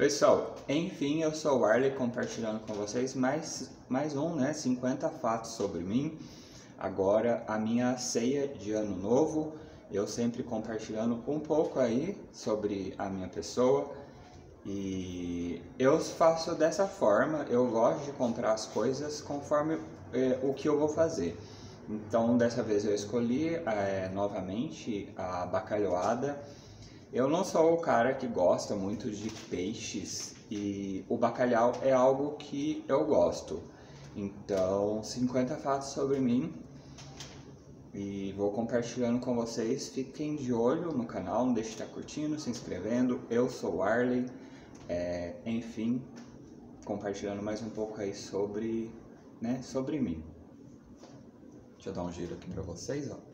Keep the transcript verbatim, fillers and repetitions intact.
Pessoal, enfim, eu sou o Arley compartilhando com vocês mais, mais um, né, cinquenta fatos sobre mim. Agora a minha ceia de ano novo, eu sempre compartilhando um pouco aí sobre a minha pessoa. E eu faço dessa forma, eu gosto de comprar as coisas conforme é, o que eu vou fazer. Então dessa vez eu escolhi é, novamente a bacalhoada. Eu não sou o cara que gosta muito de peixes e o bacalhau é algo que eu gosto. Então, cinquenta fatos sobre mim e vou compartilhando com vocês. Fiquem de olho no canal, não deixe de estar curtindo, se inscrevendo. Eu sou o Arley, é, enfim, compartilhando mais um pouco aí sobre, né, sobre mim. Deixa eu dar um giro aqui para vocês, ó.